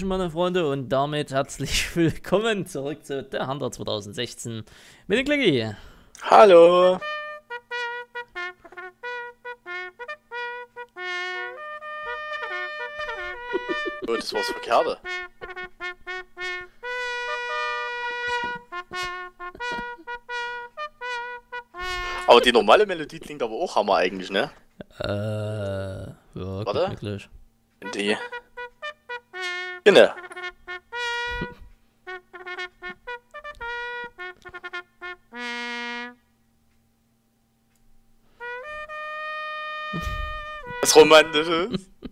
Hallöchen, meine Freunde, und damit herzlich willkommen zurück zu der Hunter 2016 mit dem Klicki. Hallo. Oh, das war das Verkehrte. Aber die normale Melodie klingt aber auch Hammer eigentlich, ne? Ja, geht Warte. mir gleich. Die. Genau. Das Romantische.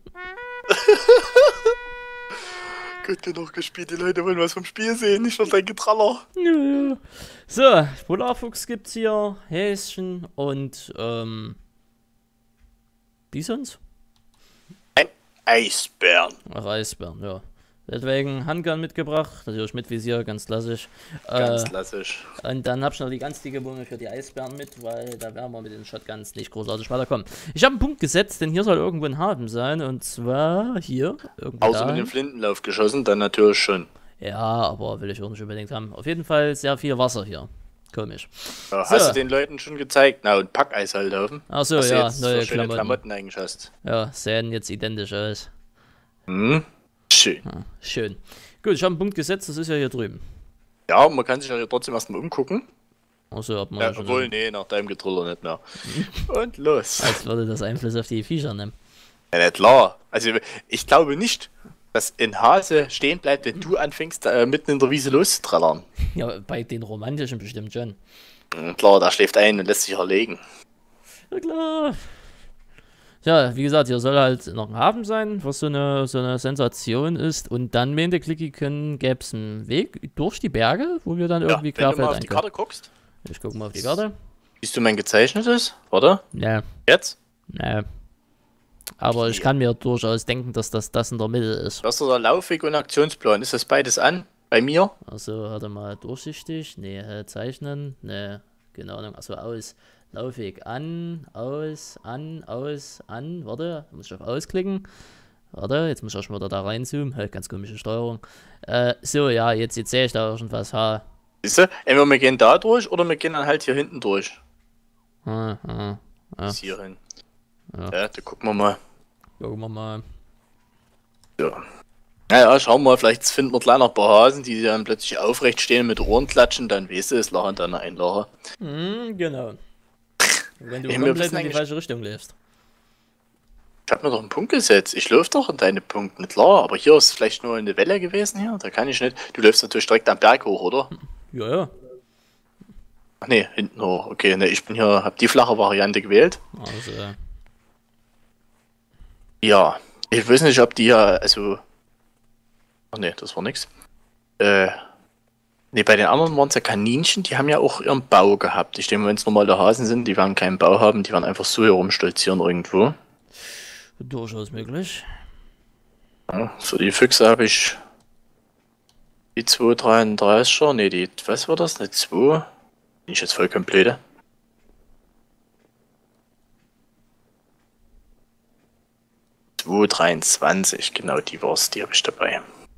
Gut genug gespielt, die Leute wollen was vom Spiel sehen, nicht nur dein Getraller. Ja. So, Polarfuchs gibt's hier, Häschen und, Bisons? Ein Eisbären. Ach, Eisbären, ja. Deswegen Handgun mitgebracht, natürlich mit Visier, ganz klassisch. Ganz klassisch. Und dann hab ich noch die ganz dicke Wumme für die Eisbären mit, weil da werden wir mit den Shotguns nicht großartig weiterkommen. Ich habe einen Punkt gesetzt, denn hier soll irgendwo ein Hafen sein, und zwar hier. Außer mit dem Flintenlauf geschossen, dann natürlich schon. Ja, aber will ich auch nicht unbedingt haben. Auf jeden Fall sehr viel Wasser hier. Komisch. Ja, So. hast du den Leuten schon gezeigt? Na, und Packeis halt auf. Achso, Was du ja, jetzt neue so schöne Klamotten. Klamotten eigentlich hast. Ja, sehen jetzt identisch aus. Hm? Schön. Ja, schön. Gut, ich habe einen Punkt gesetzt, das ist ja hier drüben. Ja, man kann sich ja trotzdem erstmal umgucken. Achso, ob man Ja, schon obwohl, nee, nach deinem Getrüller nicht mehr. Und los. als würde das Einfluss auf die Viecher nehmen. Ja, nicht klar. Also, ich glaube nicht, dass ein Hase stehen bleibt, wenn du anfängst, mitten in der Wiese loszuträllern. Ja, bei den romantischen bestimmt schon. Klar, der schläft ein und lässt sich erlegen. Ja, klar. Ja, wie gesagt, hier soll halt noch ein Hafen sein, was so eine Sensation ist. Und dann, meinte Klicki, gäbe es einen Weg durch die Berge, wo wir dann irgendwie Ja, wenn du mal querfeld auf die Karte guckst, Ich gucke mal auf die Karte. siehst du mein gezeichnetes? Warte, Ne, jetzt? ne. Aber ich Hier. kann mir durchaus denken, dass das in der Mitte ist. Das ist der Laufweg und Aktionsplan. Ist das beides an? Bei mir? Also, warte mal, durchsichtig. Ne, zeichnen. Ne, keine Ahnung. Also aus. Laufweg an, aus, an, aus, an. Warte, muss ich auf ausklicken. Warte, jetzt muss ich erstmal da reinzoomen. Halt, ganz komische Steuerung. So, ja, jetzt sehe ich da auch schon was. Ha. Siehst du? Entweder wir gehen da durch oder wir gehen dann halt hier hinten durch. Ha, ha, ha. Bis hierhin. Ja. Ja, da gucken wir mal. Gucken wir mal. Ja. Naja, schauen wir mal, vielleicht finden wir gleich noch ein paar Hasen, die dann plötzlich aufrecht stehen mit Ohren klatschen, dann weißt du, es lachen dann ein Lacher. Genau. Wenn du Wir komplett wissen in die eigentlich- falsche Richtung läufst. Ich hab mir doch einen Punkt gesetzt. Ich laufe doch in deine Punkte, klar, aber hier ist vielleicht nur eine Welle gewesen hier, da kann ich nicht. Du läufst natürlich direkt am Berg hoch, oder? Ja, ja. Ach nee, hinten hoch. Okay, ne, ich bin hier, hab die flache Variante gewählt. Also, Ja, ich weiß nicht, ob die ja, also. Ach nee, das war nix. Nee, bei den anderen waren es ja Kaninchen, die haben ja auch ihren Bau gehabt. Ich denke, wenn es normale Hasen sind, die werden keinen Bau haben, die werden einfach so herumstolzieren irgendwo. durchaus möglich. Ja, für die Füchse habe ich die 233er, nee, die, was war das, eine 2? Bin ich jetzt voll komplett. Die 223, genau, die war's, die habe ich dabei.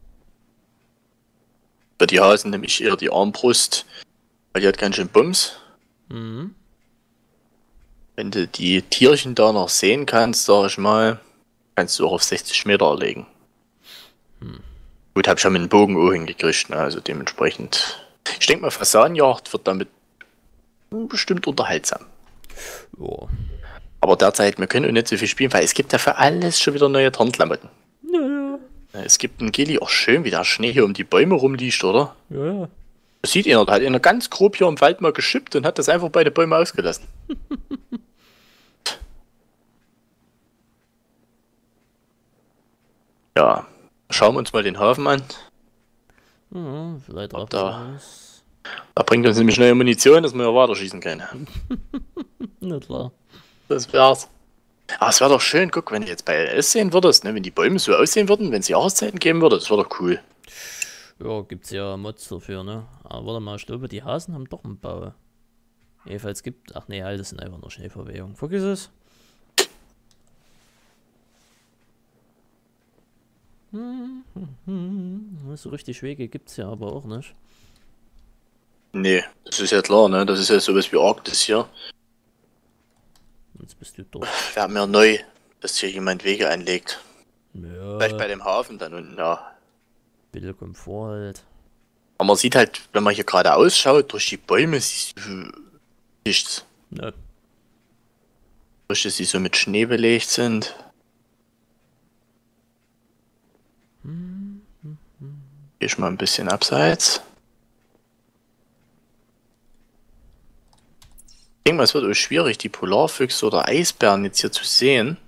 Für die Hasen nehme ich eher die Armbrust, weil die hat ganz schön Bums. Mhm. Wenn du die Tierchen da noch sehen kannst, sag ich mal, kannst du auch auf 60 Meter erlegen. Gut, habe ich ja mit dem Bogen auch hingekriegt, ne? Also dementsprechend. Ich denke mal, Fasanenjagd wird damit bestimmt unterhaltsam. Ja. Aber derzeit, wir können auch nicht so viel spielen, weil es gibt ja für alles schon wieder neue Tarnklamotten. Ja, Es gibt einen Gilly, auch schön, wie der Schnee hier um die Bäume rumliegt, oder? ja. Ja. Das sieht einer, da hat einer ganz grob hier im Wald mal geschippt und hat das einfach bei den Bäumen ausgelassen. Ja, schauen wir uns mal den Hafen an. Ja, vielleicht Ob auch da- was. Da bringt uns nämlich neue Munition, dass wir ja weiterschießen können. Na klar. Das wär's. Aber es wäre doch schön, guck, wenn du jetzt bei LS sehen würdest, ne, wenn die Bäume so aussehen würden, wenn es Jahreszeiten geben würde, das wäre doch cool. Ja, gibt's ja Mods dafür, ne? Aber warte mal, ich glaube, die Hasen haben doch einen Bau. Jedenfalls gibt. Ach nee, halt, das sind einfach nur Schneeverwehungen. Vergiss es. So richtig Wege gibt's ja aber auch nicht. Nee, das ist ja klar, ne? Das ist ja sowas wie Arktis hier. Jetzt bist du dort. Wir haben ja neu, dass hier jemand Wege anlegt. Vielleicht Ja, bei dem Hafen dann unten, ja. bisschen Komfort halt. Aber man sieht halt, wenn man hier gerade ausschaut, durch die Bäume siehst du nichts. Ne, Durch dass sie so mit Schnee belegt sind. Geh ich mal ein bisschen abseits. Ich denke mal, es wird auch schwierig, die Polarfüchse oder Eisbären jetzt hier zu sehen.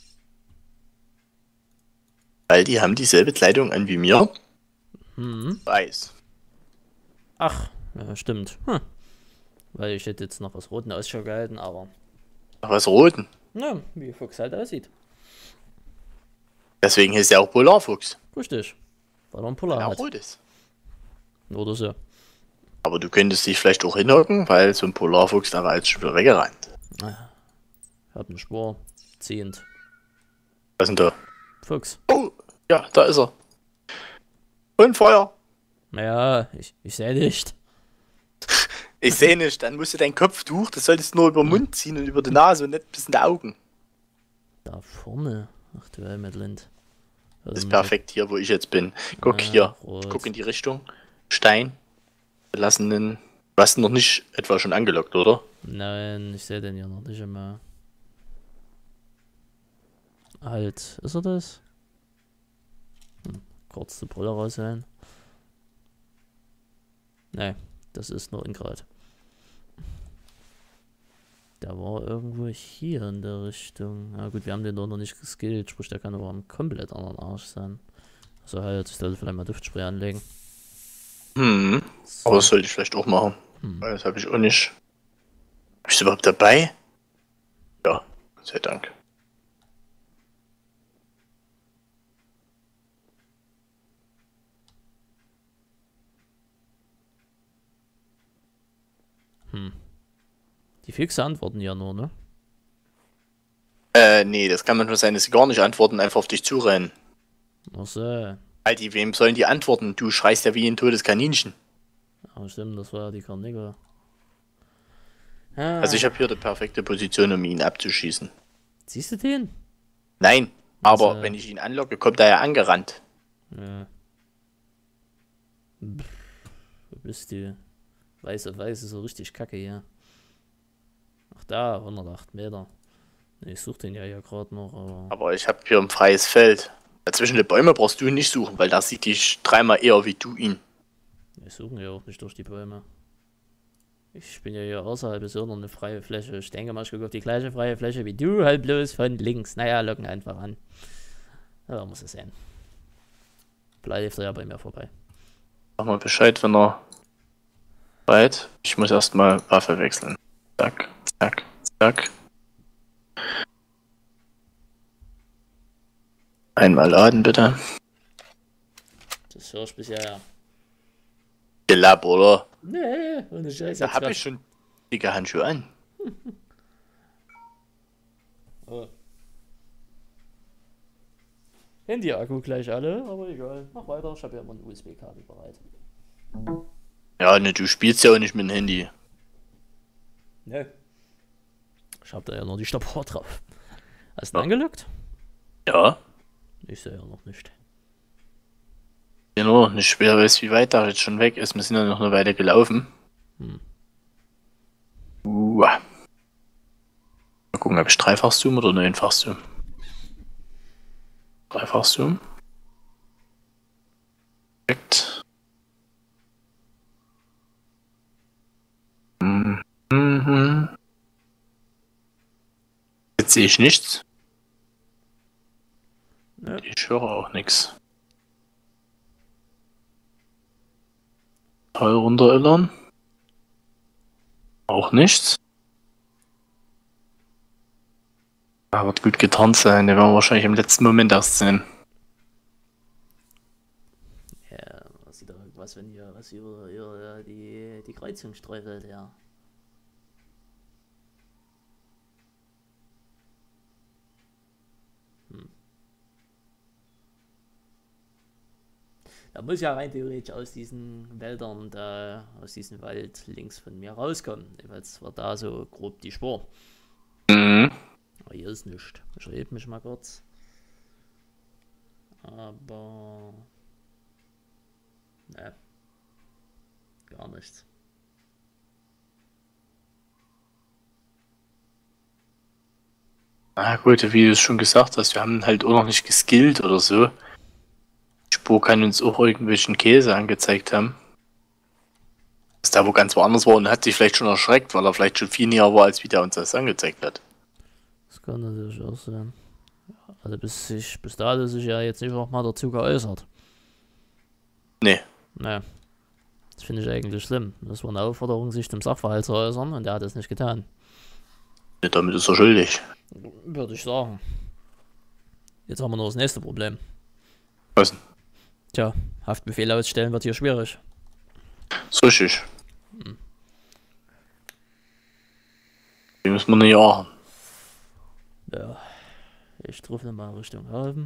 Weil die haben dieselbe Kleidung an wie mir. Weiß. Ach, ja, stimmt. Weil ich hätte jetzt noch was Roten Ausschau gehalten, aber. Ach, was Roten. Na, wie Fuchs halt aussieht. Deswegen ist er auch Polarfuchs. Richtig. Weil er ein Weil Polar er hat. rot ist. Oder so. Aber du könntest dich vielleicht auch hinhocken, weil so ein Polarfuchs da war jetzt schon wieder weggerannt. Hab einen Spur. Ziehend. Was ist denn da? Fuchs. Oh, ja, da ist er. Und Feuer. Naja, ich sehe nicht. Ich sehe nicht, dann musst du dein Kopftuch, das solltest du nur über den Mund ziehen und über die Nase und nicht bis in die Augen. Da vorne. Ach du Heimatland. Das ist perfekt hier, wo ich jetzt bin. Guck hier. Rot. Ich guck in die Richtung. Stein. Belassenen. Du hast ihn noch nicht etwa schon angelockt, oder? Nein, ich sehe den ja noch nicht immer. Halt, ist er das? Kurz die Brille rausholen. Nee, das ist nur Ingrad. Der war irgendwo hier in der Richtung. Na gut, wir haben den doch noch nicht geskillt, sprich der kann aber am komplett anderen Arsch sein. Also halt, ich sollte vielleicht mal Duftspray anlegen. Aber das sollte ich vielleicht auch machen. Weil das habe ich auch nicht. Hab ich es überhaupt dabei? Ja, Gott sei Dank. Die Füchse antworten ja nur, ne? Nee, das kann manchmal sein, dass sie gar nicht antworten, einfach auf dich zurennen. Ach so. Alter, wem sollen die antworten? Du schreist ja wie ein totes Kaninchen. Aber stimmt, das war ja die Karnickel. Also ich habe hier die perfekte Position, um ihn abzuschießen. Siehst du den? Nein, aber Also- wenn ich ihn anlocke, kommt er ja angerannt. Ja. Wo bist du? Weiß auf weiß ist so richtig kacke hier. Ach da, 108 Meter. Nee, ich such den ja hier gerade noch, aber. Aber ich habe hier ein freies Feld. Dazwischen die Bäume brauchst du ihn nicht suchen, weil da sieht dich dreimal eher wie du ihn. Wir suchen ja auch nicht durch die Bäume. Ich bin ja hier außerhalb, ist ja noch eine freie Fläche. Ich denke mal, ich gucke auf die gleiche freie Fläche wie du, halt bloß von links. Naja, locken einfach an. Ja, muss es sein. Bleibt er ja bei mir vorbei. Sag mal Bescheid, wenn er bereit. Ich muss erstmal Waffe wechseln. Zack, zack, zack. Einmal laden, bitte. Das höre ich bisher ja. Gelab, oder? Nee, ohne Scheiß. Da habe ich schon dicke Handschuhe an. Oh. Handy-Akku gleich alle, aber egal. Mach weiter, ich habe ja immer ein USB-Kabel bereit. Ja, ne, du spielst ja auch nicht mit dem Handy. Ne. Ich habe da ja noch die Stoppuhr drauf. Hast du angelockt? Ja. Ich sehe ja noch nicht. Ja, nur nicht schwer weiß, wie weit da jetzt schon weg ist. Wir sind ja noch eine Weile gelaufen. Mal gucken, ob ich Dreifach-Zoom oder nur Einfach-Zoom. Dreifach-Zoom. Perfekt. Jetzt sehe ich nichts. Ja. Ich höre auch nichts. Teil runterillern. Auch nichts. Da wird gut getarnt sein. Der werden wir wahrscheinlich im letzten Moment erst sehen. Ja, man sieht doch irgendwas, wenn hier was über die Kreuzung streufelt, ja. Er muss ja rein theoretisch aus diesen Wäldern, da, aus diesem Wald links von mir rauskommen. Jedenfalls war da so grob die Spur. Mhm. Aber hier ist nichts. Ich rede mich mal kurz. Aber. Ne. Gar nichts. Na gut, wie du es schon gesagt hast, wir haben halt auch noch nicht geskillt oder so. Die Spur kann uns auch irgendwelchen Käse angezeigt haben. Dass der wo ganz woanders war und hat sich vielleicht schon erschreckt, weil er vielleicht schon viel näher war, als wie der uns das angezeigt hat. Das kann natürlich auch sein. Also bis da hat er sich ja jetzt nicht noch mal dazu geäußert. Nee. Naja. Das finde ich eigentlich schlimm. Das war eine Aufforderung, sich dem Sachverhalt zu äußern und er hat es nicht getan. Damit ist er schuldig. Würde ich sagen. Jetzt haben wir noch das nächste Problem. Was denn? Tja, Haftbefehl ausstellen wird hier schwierig. So richtig. Die müssen wir nicht jagen. Ja. Ich truffle mal Richtung Hafen.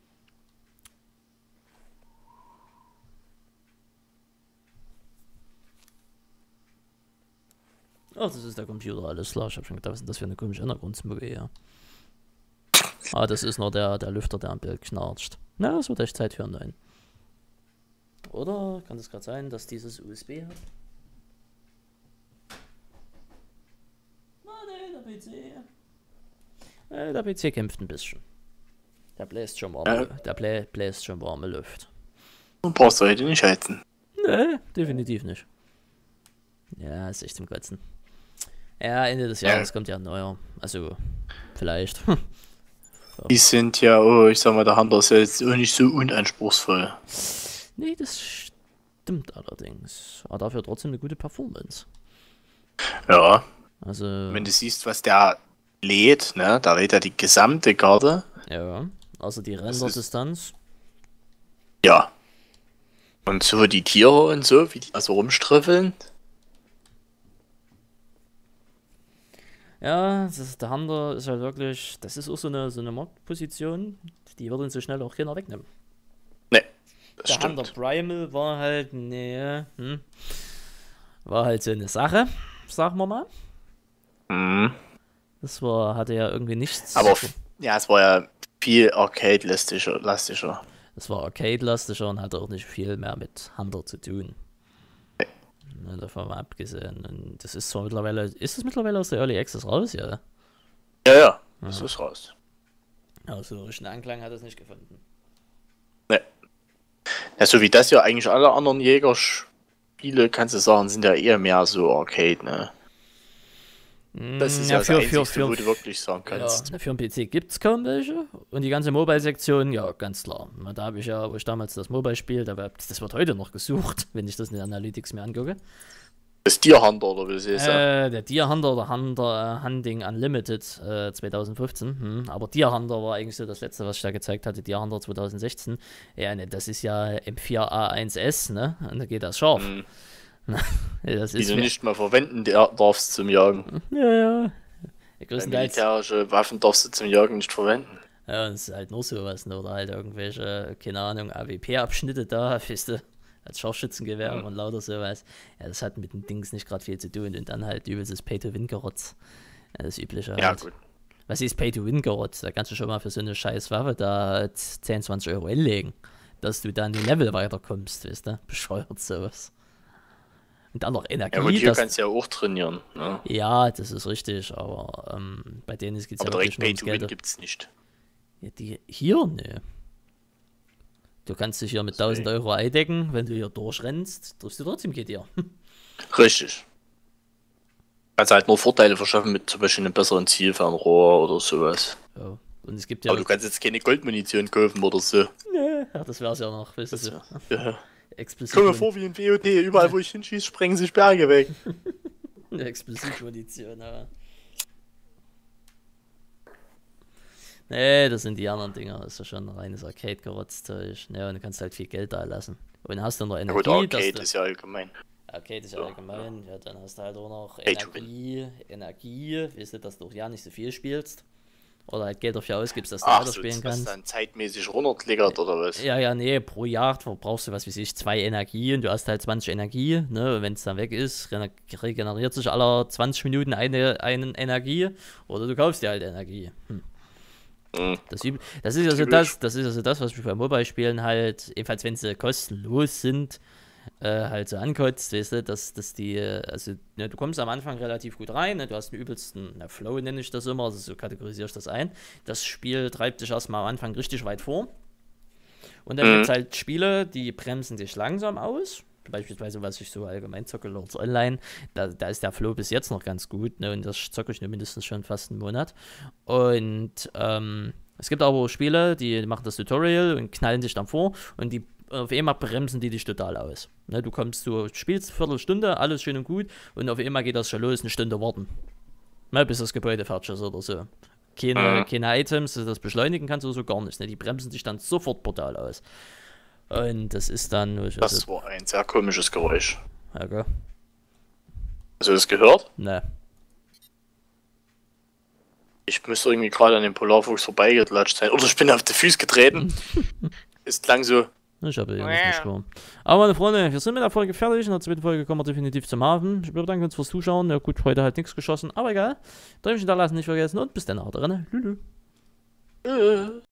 Ach, das ist der Computer, alles klar. Ich hab schon gedacht, was ist das für eine komische Hintergrundsmucke hier? Ah, das ist nur der Lüfter, der am Bild knarzt. Na, es wird echt Zeit für einen neuen. Oder kann es gerade sein, dass dieses USB hat? Nee, der PC. Der PC kämpft ein bisschen. Der bläst schon warme, bläst schon warme Luft. Du brauchst heute nicht heizen. Nee, definitiv nicht. Ja, ist echt zum Kotzen. Ja, Ende des Jahres kommt ja ein neuer. Also, vielleicht. Die sind ja, oh, ich sag mal, der Hunter ist ja jetzt auch nicht so unanspruchsvoll. Nee, das stimmt allerdings. Aber dafür trotzdem eine gute Performance. Ja. Also. Wenn du siehst, was der lädt, ne, da lädt er die gesamte Karte. Ja, also die Renderdistanz. Ja. Und so die Tiere und so, wie die also rumstriffeln. Ja, der Hunter ist halt wirklich, das ist auch so eine Marktposition, die wird uns so schnell auch keiner wegnehmen. Ne, das Der stimmt. Hunter Primal war halt, war halt so eine Sache, sagen wir mal. Mhm. Hatte ja irgendwie nichts. Aber ja, es war ja viel Arcade-lastischer. Es war Arcade-lastischer und hatte auch nicht viel mehr mit Hunter zu tun. Ne, davon mal abgesehen. Und das ist zwar mittlerweile, ist es mittlerweile aus der Early Access raus, ja? Ja, das ist raus. Aber so richtig einen Anklang hat es nicht gefunden. Ne. Ja, so wie das ja eigentlich alle anderen Jägerspiele, kannst du sagen, sind ja eher mehr so Arcade, ne? Das ist ja das Einzige, wo du wirklich sagen kannst. Ja, für den PC gibt es kaum welche. Und die ganze Mobile-Sektion, ja, ganz klar. Da habe ich ja, wo ich damals das Mobile spiele, das wird heute noch gesucht, wenn ich das in den Analytics mir angucke. Das Deer Hunter, oder wie du siehst. Der Deer Hunter oder Hunting Unlimited 2015. Aber Deer Hunter war eigentlich so das letzte, was ich da gezeigt hatte. Deer Hunter 2016. Ja, ne, das ist ja M4A1S, ne? Und da geht das scharf. Das die du nicht mal verwenden darfst zum Jagen. Ja. Militärische Waffen darfst du zum Jagen nicht verwenden. Ja, und es ist halt nur sowas, ne? Oder halt irgendwelche, keine Ahnung, AWP-Abschnitte da, weißt du, als Scharfschützengewehr und lauter sowas. Ja, das hat mit den Dings nicht gerade viel zu tun und dann halt übelstes Pay-to-Win-Gerotz. Ja, das Übliche halt. Ja, gut. Was ist Pay-to-Win-Gerotz? Da kannst du schon mal für so eine scheiß Waffe da 10, 20 Euro hinlegen, dass du dann die Level weiterkommst, weißt du? Bescheuert sowas. Und dann noch Energie. Ja, und hier kannst du ja auch trainieren. Ne? Ja, das ist richtig, aber bei denen geht es ja wirklich nur ums Geld. Pay-to-Win gibt's nicht. Ja, hier, ne. Du kannst dich hier mit 1000 Euro eindecken, wenn du hier durchrennst, triffst du trotzdem GTR. Richtig. Kannst halt nur Vorteile verschaffen mit zum Beispiel einem besseren Zielfernrohr oder sowas. Ja. Und es gibt ja. Aber du kannst jetzt keine Goldmunition kaufen oder so. Nee, ja, das wär's ja noch, weißt du. Ja. Explizit. Komm mir vor wie in WOD, überall wo ich hinschieße, sprengen sich Berge weg. Explosivmunition, ja. Nee, das sind die anderen Dinger, das ist ja schon ein reines Arcade-Gerotzzeug. Ja, und du kannst halt viel Geld da lassen. Und hast dann noch Energie. Ja, gut, Arcade ist ja allgemein. Arcade ist ja allgemein, dann hast du halt auch noch Energie, weißt du, dass du auch ja nicht so viel spielst. Oder halt Geld dafür ausgibst, dass du Ach, weiterspielen so, kannst. was dann zeitmäßig runterklickert oder was? Ja, nee, pro Jahr verbrauchst du, was weiß ich, 2 Energie und du hast halt 20 Energie, ne, wenn es dann weg ist, regeneriert sich alle 20 Minuten eine Energie oder du kaufst dir halt Energie. Das ist also das, was mich bei Mobile-Spielen halt, ebenfalls wenn sie kostenlos sind, halt so ankotzt, weißt du, dass die, also ne, du kommst am Anfang relativ gut rein, ne, du hast den übelsten Flow, nenne ich das immer, also so kategorisiere ich das ein. Das Spiel treibt dich erstmal am Anfang richtig weit vor. Und dann gibt es halt Spiele, die bremsen dich langsam aus. Beispielsweise, was ich so allgemein zocke, Lords Online, da ist der Flow bis jetzt noch ganz gut, ne, und das zocke ich nur mindestens schon fast einen Monat. Und es gibt aber Spiele, die machen das Tutorial und knallen dich dann vor und die auf einmal bremsen die dich total aus. Ne, du spielst eine Viertelstunde, alles schön und gut und auf einmal geht das schon los, eine Stunde warten. Ne, bis das Gebäude fertig ist oder so. Keine Items, dass du das beschleunigen kannst oder so, gar nichts. Ne? Die bremsen dich dann sofort brutal aus. Und das ist dann... Das war ein sehr komisches Geräusch. Okay. Hast du das gehört? Ne. Ich müsste irgendwie gerade an dem Polarfuchs vorbeigeklatscht sein. Oder ich bin auf die Füße getreten. Es klang so... Ich habe ja nicht mehr. Aber meine Freunde, wir sind mit der Folge fertig. In der zweiten Folge kommen wir definitiv zum Hafen. Ich bedanke uns fürs Zuschauen. Ja gut, heute halt nichts geschossen, aber egal. Däumchen da lassen nicht vergessen und bis dann, haut rein. Lülü.